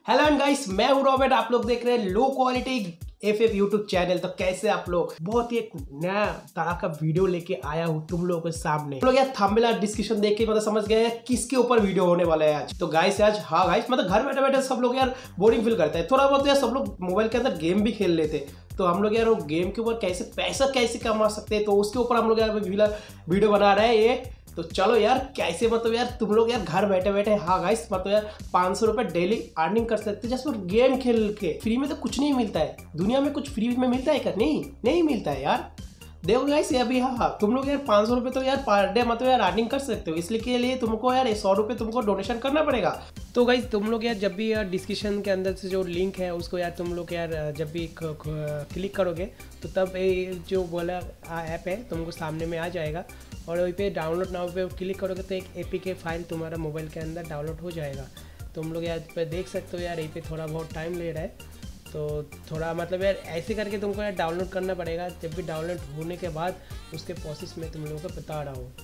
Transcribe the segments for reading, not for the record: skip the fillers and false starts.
Hello and guys, मैं हूं Robert. आप लोग देख रहे हैं low quality FF YouTube channel. तो कैसे आप लोग, बहुत ही एक नया तरह का वीडियो लेके आया हूं तुम लोगों के सामने। तुम लोग यार थंबनेल और डिस्क्रिप्शन देख के मतलब समझ गए हैं किसके ऊपर वीडियो होने वाला है आज। तो गाइस आज मतलब घर बैठे बैठे सब लोग यार बोरिंग फील करते हैं थोड़ा बहुत। यार सब लोग मोबाइल के अंदर गेम भी खेल लेते, तो हम लोग यार वो गेम के ऊपर कैसे पैसा कमा सकते हैं, तो उसके ऊपर हम लोग यार वीडियो बना रहे हैं ये। तो चलो यार कैसे मतलब यार तुम लोग यार घर बैठे बैठे गाइस मतलब यार 500 रुपए डेली अर्निंग कर सकते हैं जस्ट गेम खेल के। फ्री में तो कुछ नहीं मिलता है दुनिया में, कुछ फ्री में मिलता है क्या? नहीं मिलता है यार। देखो गाइस ये अभी तुम लोग यार 500 रुपए तो यार पर डे मतलब यार अर्निंग कर सकते हो। इसलिए के लिए तुमको यार 100 रुपए तुमको डोनेशन करना पड़ेगा। तो गाइस तुम लोग यार जब भी यार डिस्क्रिप्शन के अंदर से जो लिंक है उसको यार तुम लोग यार जब भी क्लिक करोगे तो तब ये जो बोला ऐप है तुमको सामने में आ जाएगा, और वहीं पे डाउनलोड नाउ पे क्लिक करोगे तो एक एपीके फाइल तुम्हारा मोबाइल के अंदर डाउनलोड हो जाएगा। तुम लोग यार पे देख सकते हो यार ये पे थोड़ा बहुत टाइम ले रहा है, तो थोड़ा मतलब यार ऐसे करके तुमको यार डाउनलोड करना पड़ेगा। जब भी डाउनलोड होने के बाद उसके प्रोसेस में तुम लोगों को बता रहा हूँ।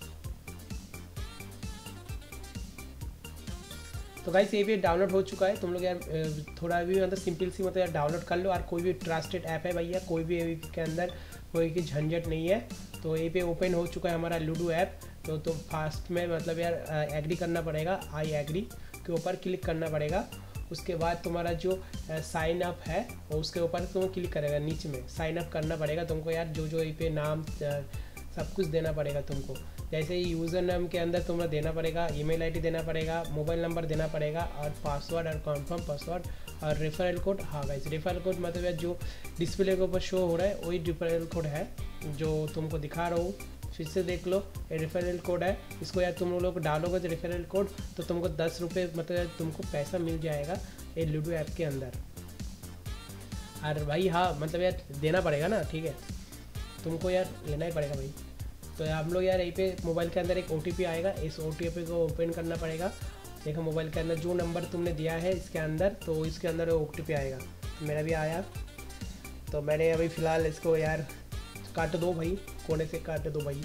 तो गाइस ये भी डाउनलोड हो चुका है। तुम लोग यार थोड़ा भी मतलब सिंपल सी मतलब यार डाउनलोड कर लो। और कोई भी ट्रस्टेड ऐप है भैया, कोई भी ऐप के अंदर कोई की झंझट नहीं है। तो ये पे ओपन हो चुका है हमारा लूडो ऐप। तो फास्ट में मतलब यार एग्री करना पड़ेगा, आई एग्री के ऊपर क्लिक करना पड़ेगा। उसके बाद तुम्हारा जो साइन अप है उसके ऊपर तुम क्लिक करेगा, नीचे में साइन अप करना पड़ेगा तुमको यार। जो ये पे नाम सब कुछ देना पड़ेगा तुमको। जैसे यूज़र नेम के अंदर तुम्हें देना पड़ेगा, ईमेल आईडी देना पड़ेगा, मोबाइल नंबर देना पड़ेगा, और पासवर्ड और कंफर्म पासवर्ड और referral code. Guys referral code मतलब यार जो डिस्प्ले के ऊपर शो हो रहा है वही रेफरल कोड है जो तुमको दिखा रहा हूँ। फिर से देख लो, ये रेफरल कोड है। इसको यार तुम लोग डालोगे तो रेफरल कोड तो तुमको 10 रुपये मतलब तुमको पैसा मिल जाएगा ये लूडो ऐप के अंदर। और भाई मतलब यार देना पड़ेगा ना, ठीक है, तुमको यार लेना ही पड़ेगा भाई। तो हम लोग यार यहीं पे मोबाइल के अंदर एक OTP आएगा, इस OTP को ओपन करना पड़ेगा। देखो मोबाइल के अंदर जो नंबर तुमने दिया है इसके अंदर, तो इसके अंदर OTP आएगा। तो मेरा भी आया, तो मैंने अभी फ़िलहाल इसको यार काट दो भाई, कोने से काट दो भाई।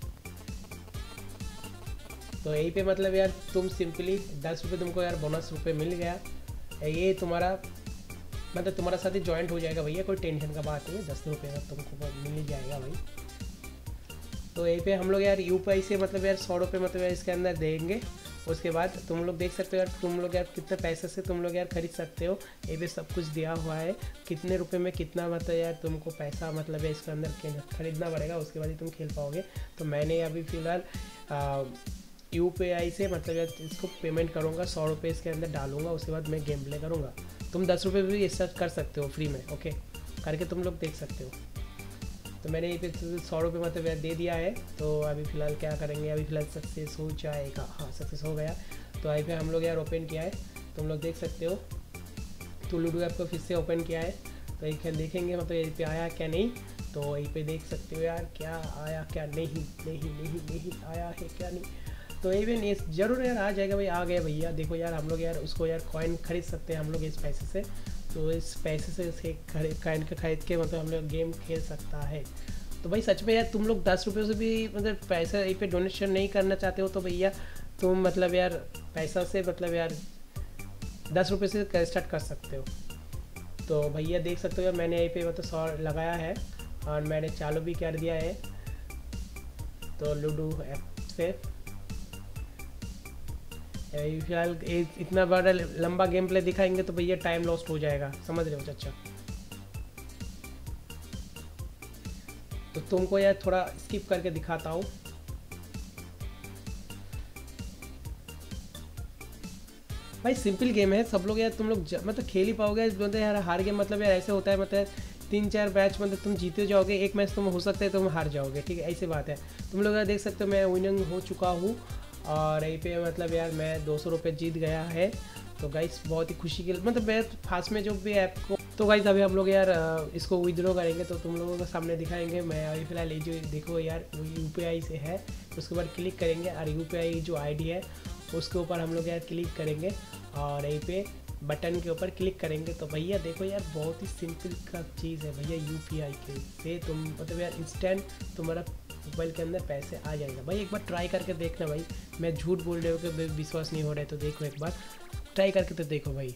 तो यहीं पे मतलब यार तुम सिंपली 10 रुपये तुमको यार बोनस रुपये मिल गया। ये तुम्हारा मतलब तुम्हारा साथ ही ज्वाइंट हो जाएगा भैया, कोई टेंशन का बात नहीं है। 10 रुपये का तुमको मिल ही जाएगा भाई। तो यहीं पे हम लोग यार UPI से मतलब यार 100 रुपये मतलब यार इसके अंदर देंगे। उसके बाद तुम लोग देख सकते हो यार तुम लोग यार कितने पैसे से तुम लोग यार खरीद सकते हो। ये भी सब कुछ दिया हुआ है, कितने रुपए में कितना मतलब यार तुमको पैसा मतलब इसके अंदर खरीदना पड़ेगा, उसके बाद ही तुम खेल पाओगे। तो मैंने अभी फ़िलहाल UPI से मतलब यार इसको पेमेंट करूँगा, 100 रुपये इसके अंदर डालूंगा, उसके बाद मैं गेम प्ले करूँगा। तुम 10 रुपये भी सर्च कर सकते हो फ्री में, ओके करके तुम लोग देख सकते हो। तो मैंने ये पे 100 रुपये मतलब दे दिया है। तो अभी फ़िलहाल क्या करेंगे, अभी फ़िलहाल सक्सेस हो जाएगा। सक्सेस हो गया। तो आई पे हम लोग यार ओपन किया है, तुम लोग देख सकते हो। तो लूडो ऐप को फिर से ओपन किया है, तो ये देखेंगे मतलब यहीं पे आया क्या नहीं। तो यहीं पे देख सकते हो यार क्या आया क्या नहीं आया है क्या नहीं। तो ये भी नहीं ज़रूर यार आ जाएगा भाई, आ गया भैया। देखो यार हम लोग यार उसको यार कॉइन खरीद सकते हैं हम लोग इस पैसे से। तो इस पैसे से कॉइन का खरीद के मतलब हम लोग गेम खेल सकता है। तो भाई सच में यार तुम लोग 10 रुपये से भी मतलब पैसा यहीं पे डोनेशन नहीं करना चाहते हो तो भैया तुम मतलब यार पैसा से मतलब यार 10 रुपये से स्टार्ट कर सकते हो। तो भैया देख सकते हो यार मैंने यहीं पे मतलब 100 लगाया है और मैंने चालू भी कर दिया है। तो लूडो ऐप से फिलहाल इतना बड़ा लंबा गेम प्ले दिखाएंगे तो भैया टाइम लॉस्ट हो जाएगा, समझ रहे हो चाचा। तो तुमको यार थोड़ा स्किप करके दिखाता हूँ। भाई सिंपल गेम है, सब लोग यार तुम लोग मतलब खेल ही पाओगे। मतलब यार हार गेम मतलब यार ऐसे होता है मतलब 3-4 मैच मतलब तुम जीते जाओगे, एक मैच तुम हो सकता है तुम हार जाओगे, ठीक है ऐसी बात है। तुम लोग यार देख सकते हो मैं विनिंग हो चुका हूँ और यहीं पे मतलब यार मैं 200 रुपये जीत गया है। तो गाइस बहुत ही खुशी की मतलब मैं फास्ट में जो भी ऐप को। तो गाइस अभी हम लोग यार इसको विड्रॉ करेंगे तो तुम लोगों के सामने दिखाएंगे। मैं अभी फ़िलहाल ये जो देखो यार वो UPI से है, उसके ऊपर क्लिक करेंगे और UPI जो ID है उसके ऊपर हम लोग यार क्लिक करेंगे और यहीं पे बटन के ऊपर क्लिक करेंगे। तो भैया देखो यार बहुत ही सिंपल का चीज़ है भैया, UPI के से तुम मतलब यार इंस्टेंट तुम्हारा मोबाइल के अंदर पैसे आ जाएगा। भाई एक बार ट्राई करके देखना भाई, मैं झूठ बोल रहे हो कि विश्वास नहीं हो रहा है तो देखो एक बार ट्राई करके तो देखो भाई।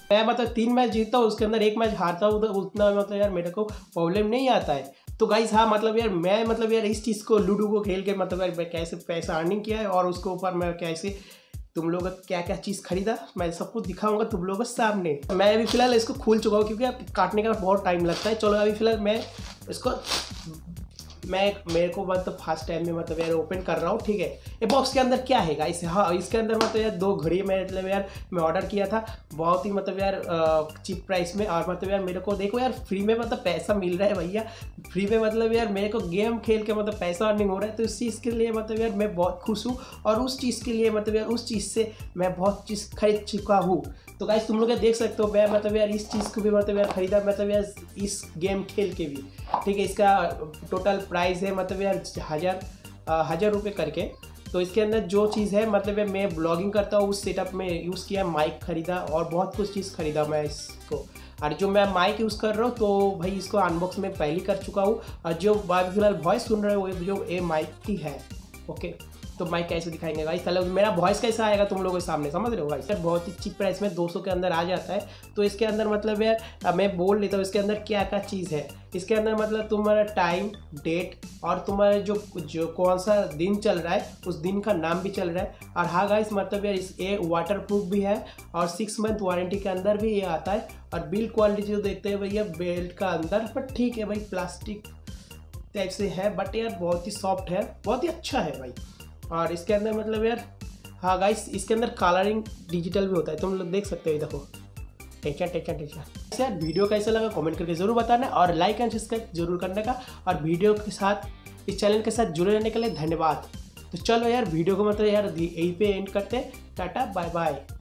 मैं मतलब 3 मैच जीतता हूँ, उसके अंदर 1 मैच हारता हूँ, तो उतना मतलब यार मेरे को प्रॉब्लम नहीं आता है। तो गाइस हाँ मतलब यार मैं मतलब यार इस चीज़ को लूडो को खेल के मतलब यार मैं कैसे पैसा अर्निंग किया है और उसके ऊपर मैं कैसे तुम लोगों का क्या क्या चीज़ खरीदा मैं सब कुछ दिखाऊंगा तुम लोगों के सामने। मैं अभी फिलहाल इसको खोल चुका हूँ क्योंकि अब काटने का बहुत टाइम लगता है। चलो अभी फिलहाल मैं इसको मेरे को मतलब फर्स्ट टाइम में मतलब यार ओपन कर रहा हूँ, ठीक है। ये बॉक्स के अंदर क्या है गाइस, हाँ इसके अंदर मतलब यार 2 घड़ी मतलब यार मैं ऑर्डर किया था बहुत ही मतलब यार चीप प्राइस में, और मतलब यार मेरे को देखो यार फ्री में मतलब पैसा मिल रहा है भैया, फ्री में मतलब यार मेरे को गेम खेल के मतलब पैसा अर्निंग हो रहा है। तो इस चीज़ के लिए मतलब यार मैं बहुत खुश हूँ, और उस चीज़ के लिए मतलब यार उस चीज़ से मैं बहुत चीज़ खरीद चुका हूँ। तो गाइस तुम लोग देख सकते हो मैं मतलब यार इस चीज़ को भी मतलब यार खरीदा मतलब यार इस गेम खेल के भी, ठीक है। इसका टोटल प्राइस है मतलब यार 1000 रुपये करके। तो इसके अंदर जो चीज़ है मतलब यार मैं ब्लॉगिंग करता हूँ उस सेटअप में यूज़ किया, माइक खरीदा और बहुत कुछ चीज़ खरीदा मैं इसको। और जो मैं माइक यूज़ कर रहा हूँ तो भाई इसको अनबॉक्स में पहले कर चुका हूँ, और जो फिलहाल वॉइस सुन रहे हो वो जो ए माइक की है, ओके। तो माइक कैसे दिखाएंगे गाइस, चलो मेरा वॉइस कैसा आएगा तुम लोगों के सामने, समझ रहे हो गाइस। बहुत ही चीप प्राइस में 200 के अंदर आ जाता है। तो इसके अंदर मतलब यार मैं बोल लेता हूँ इसके अंदर क्या क्या चीज़ है। इसके अंदर मतलब तुम्हारा टाइम, डेट और तुम्हारे जो कौन सा दिन चल रहा है उस दिन का नाम भी चल रहा है। और हाँ गाइस मतलब यार ये वाटर प्रूफ भी है और 6 मंथ वारंटी के अंदर भी ये आता है। और बिल्ड क्वालिटी जो देखते हैं भैया बेल्ट का अंदर, बट ठीक है भाई प्लास्टिक टाइप से है, बट यार बहुत ही सॉफ्ट है, बहुत ही अच्छा है भाई। और इसके अंदर मतलब यार हाँ गाइस इसके अंदर कलरिंग डिजिटल भी होता है, तुम लोग देख सकते हो, देखो टेंशन। यार वीडियो कैसा लगा कमेंट करके जरूर बताना, और लाइक एंड सब्सक्राइब जरूर करने का, और वीडियो के साथ इस चैनल के साथ जुड़े रहने के लिए धन्यवाद। तो चलो यार वीडियो को मतलब यार यहीं पे एंड करते हैं, टाटा बाय बाय।